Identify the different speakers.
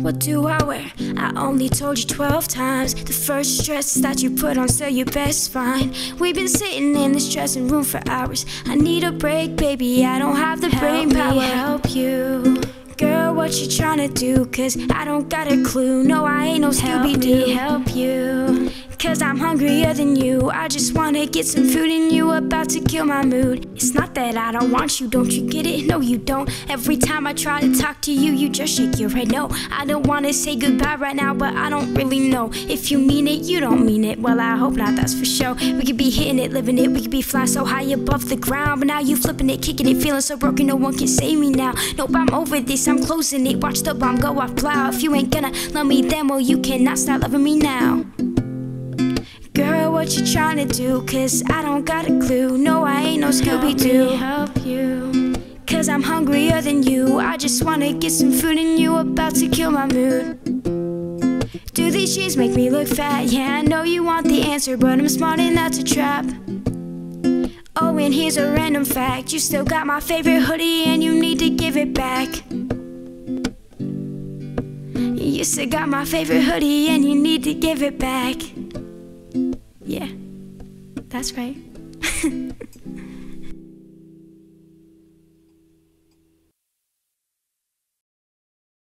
Speaker 1: What do I wear? I only told you 12 times. The first dress that you put on, so your best fine. We've been sitting in this dressing room for hours. I need a break, baby, I don't have the brain power. Help you. Girl, what you tryna do? Cause I don't got a clue. No, I ain't no Scooby-Doo. Help you. Cause I'm hungrier than you. I just wanna get some food and you about to kill my mood. It's not that I don't want you, don't you get it? No, you don't. Every time I try to talk to you, you just shake your head no. I don't wanna say goodbye right now, but I don't really know. If you mean it, you don't mean it. Well, I hope not, that's for sure. We could be hitting it, living it. We could be flying so high above the ground. But now you flipping it, kicking it, feeling so broken, no one can save me now. Nope, I'm over this, I'm closing it. Watch the bomb go off, plow. If you ain't gonna love me then, well, you cannot stop loving me now. Girl, what you tryna do? Cause I don't got a clue. No, I ain't no Scooby-Doo. Help you. Cause I'm hungrier than you. I just wanna get some food and you about to kill my mood. Do these jeans make me look fat? Yeah, I know you want the answer, but I'm smart and that's a trap. Oh, and here's a random fact. You still got my favorite hoodie and you need to give it back. You still got my favorite hoodie and you need to give it back. Yeah, that's right.